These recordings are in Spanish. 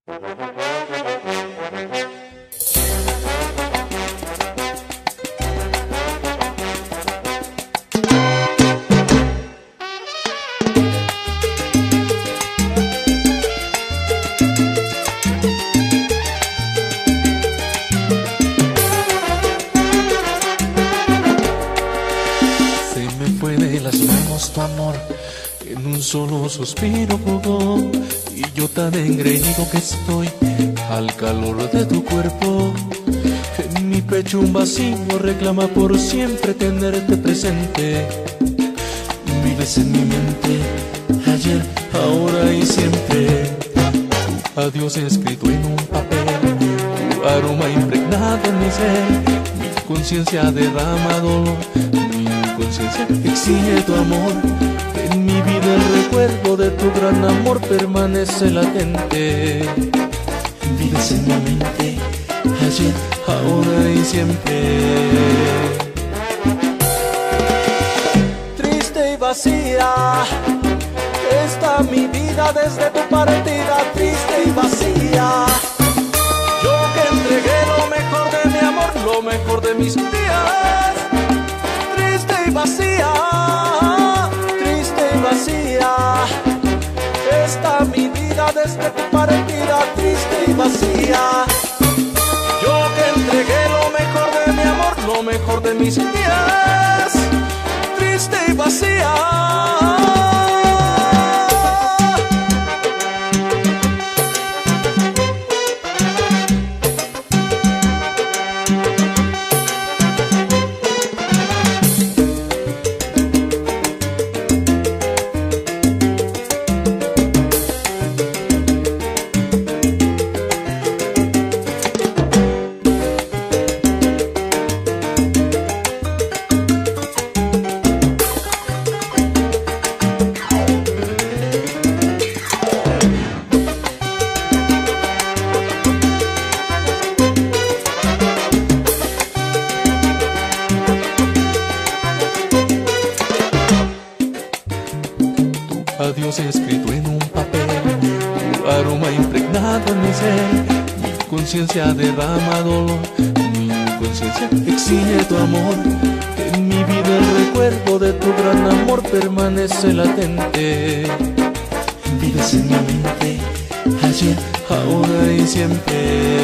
Se me fue de las manos tu amor, en un solo suspiro jugó, y yo tan engreído que estoy al calor de tu cuerpo. En mi pecho un vacío reclama por siempre tenerte presente. Vives en mi mente, ayer, ahora y siempre. Tu adiós escrito en un papel, tu aroma impregnado en mi ser. Mi conciencia derrama dolor, mi conciencia exige tu amor. En mi vida el recuerdo de tu gran amor permanece latente. Vives en mi mente, ayer, ahora y siempre. Triste y vacía está mi vida desde tu partida, triste y vacía. Yo que entregué lo mejor de mi amor, lo mejor de mis días. Triste y vacía, triste y vacía está mi vida desde tu partida, triste y vacía. Yo que entregué lo mejor de mi amor, lo mejor de mis días. Triste y vacía. Adiós escrito en un papel, tu aroma impregnado en mi ser. Mi conciencia derrama dolor, mi conciencia exige tu amor. En mi vida el recuerdo de tu gran amor permanece latente. Vives en mi mente, ayer, ahora y siempre.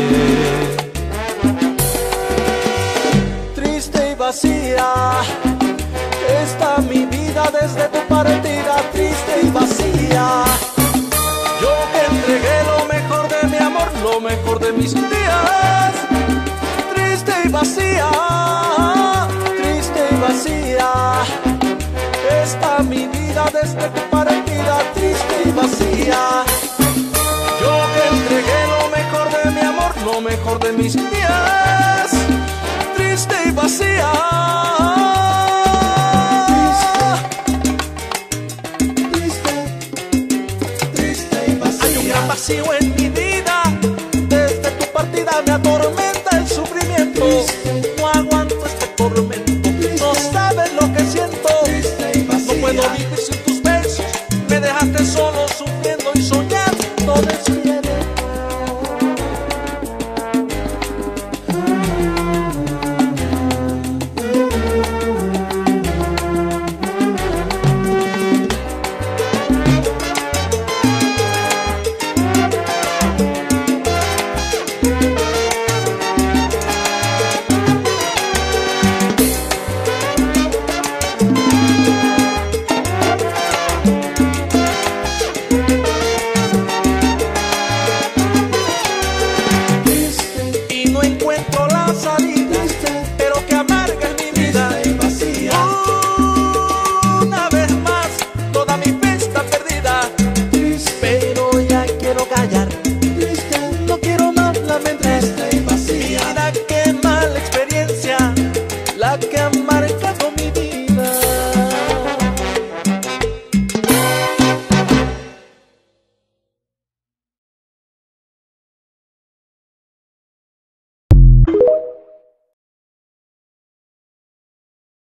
Triste y vacía está mi vida desde tu partida, triste y vacía. Yo que entregué lo mejor de mi amor, lo mejor de mis días. Triste y vacía, triste y vacía está mi vida desde tu partida, triste y vacía. Yo que entregué lo mejor de mi amor, lo mejor de mis días. Triste y vacía. Vacío en